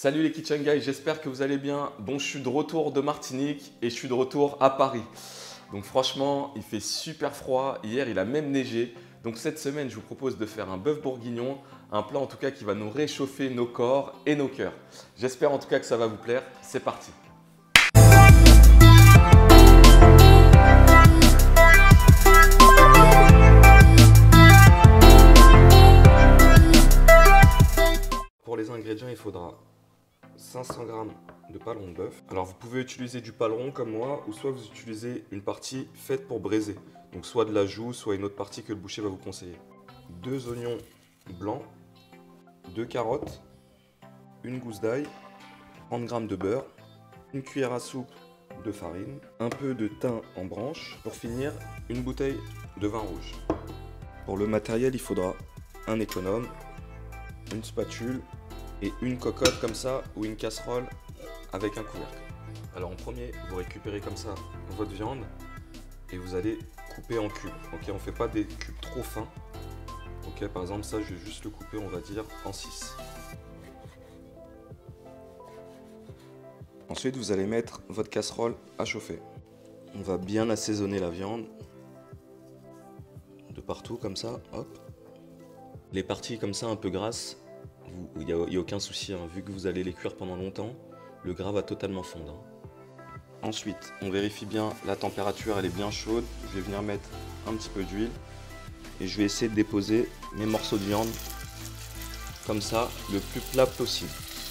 Salut les Kitchen Guys, j'espère que vous allez bien. Bon, je suis de retour de Martinique et je suis de retour à Paris. Donc franchement, il fait super froid. Hier, il a même neigé. Donc cette semaine, je vous propose de faire un bœuf bourguignon, un plat en tout cas qui va nous réchauffer nos corps et nos cœurs. J'espère en tout cas que ça va vous plaire. C'est parti. Pour les ingrédients, il faudra 500 g de paleron de bœuf. Alors vous pouvez utiliser du paleron comme moi ou soit vous utilisez une partie faite pour braiser. Donc soit de la joue, soit une autre partie que le boucher va vous conseiller. 2 oignons blancs, 2 carottes, une gousse d'ail, 30 g de beurre, une cuillère à soupe de farine, un peu de thym en branche. Pour finir, une bouteille de vin rouge. Pour le matériel, il faudra un économe, une spatule et une cocotte comme ça ou une casserole avec un couvercle. Alors en premier, vous récupérez comme ça votre viande et vous allez couper en cubes. Ok, on ne fait pas des cubes trop fins. Ok, par exemple ça, je vais juste le couper, on va dire en 6. Ensuite, vous allez mettre votre casserole à chauffer. On va bien assaisonner la viande de partout comme ça, hop. Les parties comme ça un peu grasses, il n'y a aucun souci, hein. Vu que vous allez les cuire pendant longtemps, le gras va totalement fondre. Hein. Ensuite, on vérifie bien la température, elle est bien chaude. Je vais venir mettre un petit peu d'huile et je vais essayer de déposer mes morceaux de viande comme ça, le plus plat possible.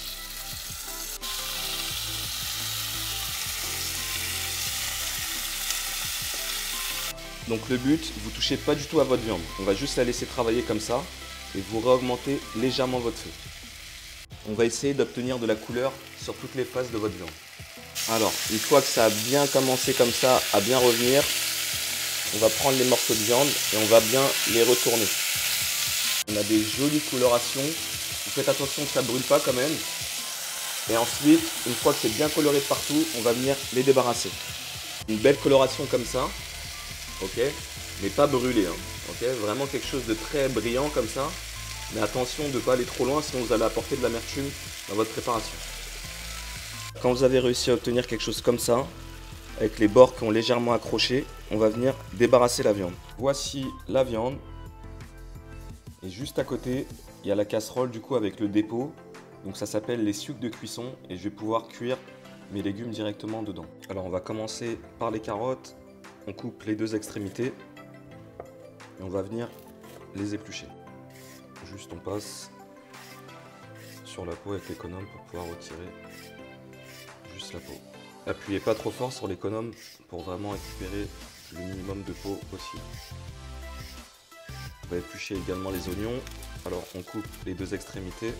Donc le but, vous ne touchez pas du tout à votre viande. On va juste la laisser travailler comme ça et vous réaugmentez légèrement votre feu. On va essayer d'obtenir de la couleur sur toutes les faces de votre viande. Alors, une fois que ça a bien commencé comme ça, à bien revenir, on va prendre les morceaux de viande et on va bien les retourner. On a des jolies colorations. Vous faites attention que ça ne brûle pas quand même. Et ensuite, une fois que c'est bien coloré de partout, on va venir les débarrasser. Une belle coloration comme ça, ok, mais pas brûlé, hein. Okay, vraiment quelque chose de très brillant comme ça. Mais attention de ne pas aller trop loin, sinon vous allez apporter de l'amertume dans votre préparation. Quand vous avez réussi à obtenir quelque chose comme ça, avec les bords qui ont légèrement accroché, on va venir débarrasser la viande. Voici la viande. Et juste à côté, il y a la casserole du coup avec le dépôt. Donc ça s'appelle les sioux de cuisson et je vais pouvoir cuire mes légumes directement dedans. Alors on va commencer par les carottes. On coupe les deux extrémités et on va venir les éplucher. Juste on passe sur la peau avec l'économe pour pouvoir retirer juste la peau. Appuyez pas trop fort sur l'économe pour vraiment récupérer le minimum de peau possible. On va éplucher également les oignons. Alors on coupe les deux extrémités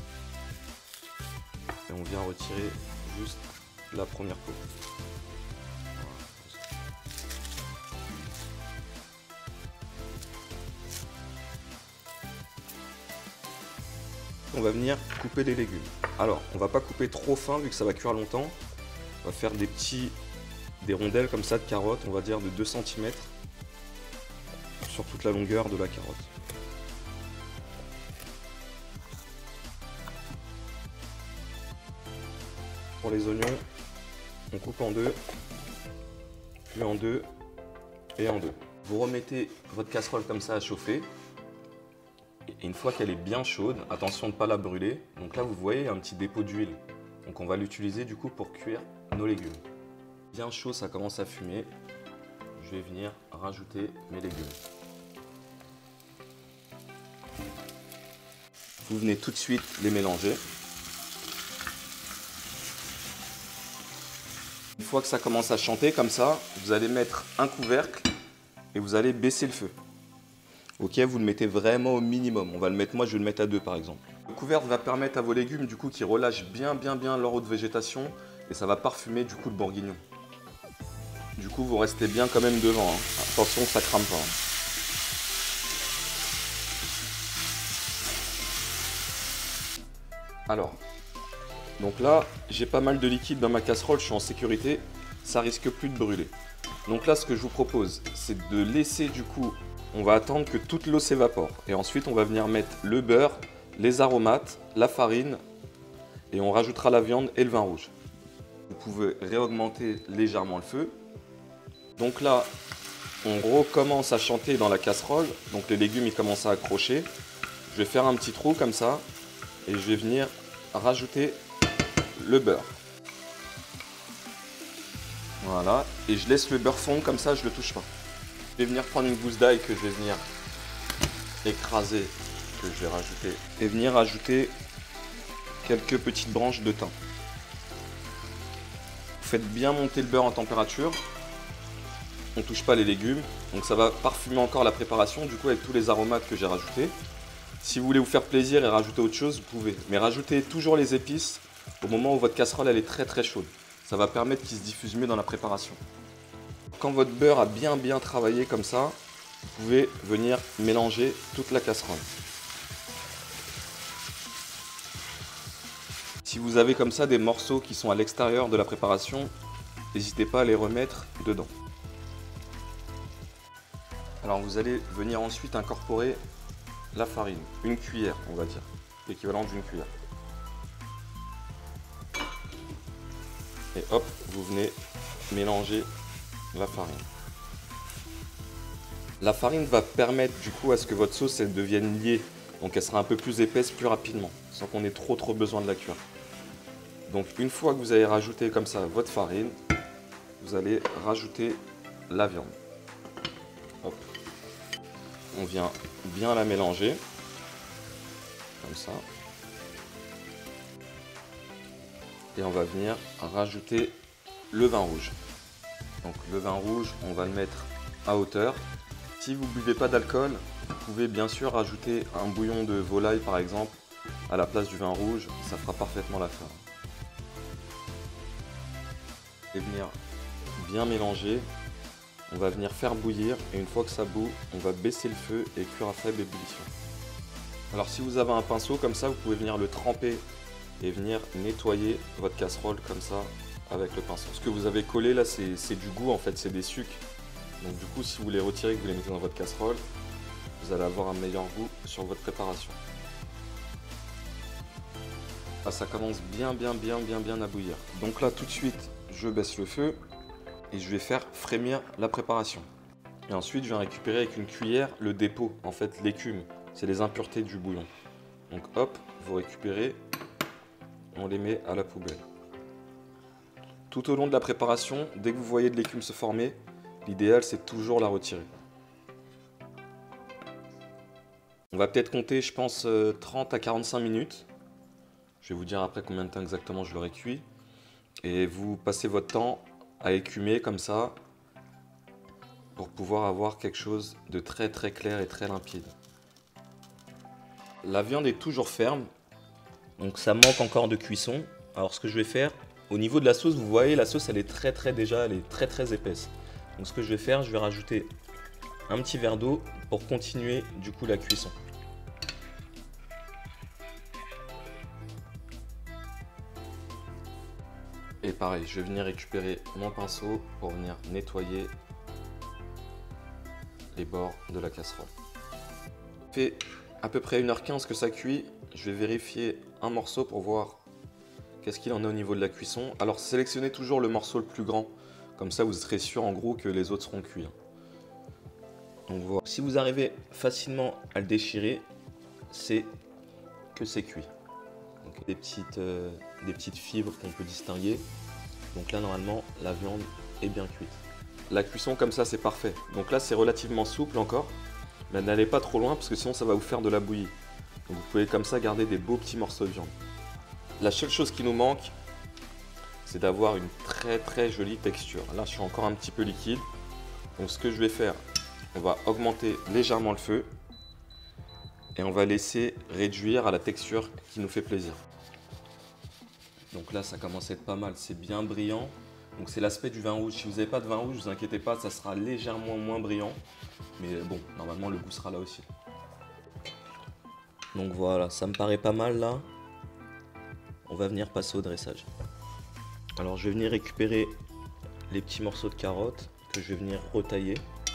et on vient retirer juste la première peau. On va venir couper les légumes. Alors, on va pas couper trop fin vu que ça va cuire longtemps. On va faire des rondelles comme ça de carottes, on va dire de 2 cm sur toute la longueur de la carotte. Pour les oignons, on coupe en deux, puis en deux et en deux. Vous remettez votre casserole comme ça à chauffer. Et une fois qu'elle est bien chaude, attention de ne pas la brûler. Donc là, vous voyez, il y a un petit dépôt d'huile. Donc on va l'utiliser du coup pour cuire nos légumes. Bien chaud, ça commence à fumer. Je vais venir rajouter mes légumes. Vous venez tout de suite les mélanger. Une fois que ça commence à chanter comme ça, vous allez mettre un couvercle et vous allez baisser le feu. Ok, vous le mettez vraiment au minimum. On va le mettre, moi je vais le mettre à 2 par exemple. Le couvercle va permettre à vos légumes du coup qui relâchent bien leur eau de végétation et ça va parfumer du coup le bourguignon. Du coup vous restez bien quand même devant, hein. Attention ça crame pas. Hein. Alors, donc là j'ai pas mal de liquide dans ma casserole, je suis en sécurité, ça risque plus de brûler. Donc là ce que je vous propose c'est de laisser du coup. On va attendre que toute l'eau s'évapore et ensuite on va venir mettre le beurre, les aromates, la farine et on rajoutera la viande et le vin rouge. Vous pouvez réaugmenter légèrement le feu. Donc là, on recommence à chanter dans la casserole. Donc les légumes ils commencent à accrocher. Je vais faire un petit trou comme ça et je vais venir rajouter le beurre. Voilà, et je laisse le beurre fondre comme ça, je ne le touche pas. Je vais venir prendre une gousse d'ail que je vais venir écraser, que je vais rajouter, et venir ajouter quelques petites branches de thym. Faites bien monter le beurre en température. On ne touche pas les légumes, donc ça va parfumer encore la préparation, du coup avec tous les aromates que j'ai rajoutés. Si vous voulez vous faire plaisir et rajouter autre chose, vous pouvez. Mais rajoutez toujours les épices au moment où votre casserole elle est très chaude. Ça va permettre qu'il se diffuse mieux dans la préparation. Quand votre beurre a bien travaillé comme ça, vous pouvez venir mélanger toute la casserole. Si vous avez comme ça des morceaux qui sont à l'extérieur de la préparation, n'hésitez pas à les remettre dedans. Alors vous allez venir ensuite incorporer la farine, une cuillère on va dire, l'équivalent d'une cuillère. Et hop, vous venez mélanger la farine. La farine va permettre du coup à ce que votre sauce elle devienne liée, donc elle sera un peu plus épaisse plus rapidement, sans qu'on ait trop besoin de la cuire. Donc une fois que vous avez rajouté comme ça votre farine, vous allez rajouter la viande. Hop. On vient bien la mélanger, comme ça. Et on va venir rajouter le vin rouge. Donc le vin rouge, on va le mettre à hauteur. Si vous ne buvez pas d'alcool, vous pouvez bien sûr rajouter un bouillon de volaille par exemple à la place du vin rouge, ça fera parfaitement l'affaire. Et venir bien mélanger, on va venir faire bouillir et une fois que ça bout, on va baisser le feu et cuire à faible ébullition. Alors si vous avez un pinceau comme ça, vous pouvez venir le tremper et venir nettoyer votre casserole comme ça avec le pinceau. Ce que vous avez collé là, c'est du goût en fait, c'est des sucs. Donc du coup, si vous les retirez et que vous les mettez dans votre casserole, vous allez avoir un meilleur goût sur votre préparation. Là, ça commence bien à bouillir. Donc là, tout de suite, je baisse le feu et je vais faire frémir la préparation. Et ensuite, je vais récupérer avec une cuillère le dépôt, en fait l'écume, c'est les impuretés du bouillon. Donc hop, vous récupérez, on les met à la poubelle. Tout au long de la préparation, dès que vous voyez de l'écume se former, l'idéal c'est toujours la retirer. On va peut-être compter, je pense, 30 à 45 minutes. Je vais vous dire après combien de temps exactement je l'aurai cuit. Et vous passez votre temps à écumer comme ça pour pouvoir avoir quelque chose de très clair et très limpide. La viande est toujours ferme, donc ça manque encore de cuisson. Alors ce que je vais faire, au niveau de la sauce, vous voyez la sauce elle est elle est très épaisse. Donc ce que je vais faire, je vais rajouter un petit verre d'eau pour continuer du coup la cuisson. Et pareil, je vais venir récupérer mon pinceau pour venir nettoyer les bords de la casserole. Ça fait à peu près 1h15 que ça cuit. Je vais vérifier un morceau pour voir qu'est-ce qu'il en est au niveau de la cuisson. Alors sélectionnez toujours le morceau le plus grand, comme ça vous serez sûr en gros que les autres seront cuits. Donc voilà. Si vous arrivez facilement à le déchirer, c'est que c'est cuit. Donc, des petites fibres qu'on peut distinguer. Donc là normalement la viande est bien cuite. La cuisson comme ça c'est parfait. Donc là c'est relativement souple encore, mais n'allez pas trop loin parce que sinon ça va vous faire de la bouillie. Donc vous pouvez comme ça garder des beaux petits morceaux de viande. La seule chose qui nous manque, c'est d'avoir une très jolie texture. Là je suis encore un petit peu liquide. Donc ce que je vais faire, on va augmenter légèrement le feu et on va laisser réduire à la texture qui nous fait plaisir. Donc là ça commence à être pas mal, c'est bien brillant. Donc c'est l'aspect du vin rouge. Si vous n'avez pas de vin rouge, ne vous inquiétez pas, ça sera légèrement moins brillant. Mais bon, normalement le goût sera là aussi. Donc voilà, ça me paraît pas mal là. On va venir passer au dressage. Alors je vais venir récupérer les petits morceaux de carottes que je vais venir retailler.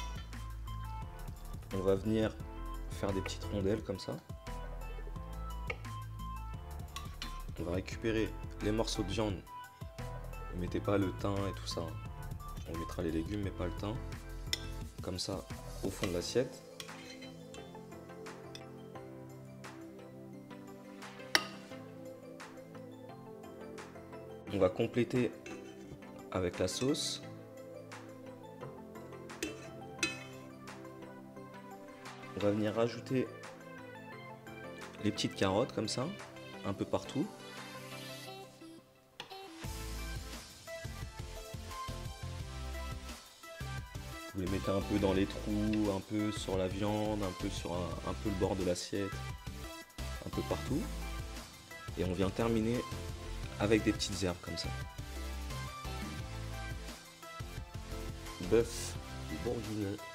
On va venir faire des petites rondelles comme ça. On va récupérer les morceaux de viande. Ne mettez pas le thym et tout ça. On mettra les légumes mais pas le thym. Comme ça, au fond de l'assiette. On va compléter avec la sauce. On va venir rajouter les petites carottes comme ça, un peu partout. Vous les mettez un peu dans les trous, un peu sur la viande, un peu sur un peu le bord de l'assiette, un peu partout. Et on vient terminer avec des petites herbes comme ça. Bœuf bourguignon.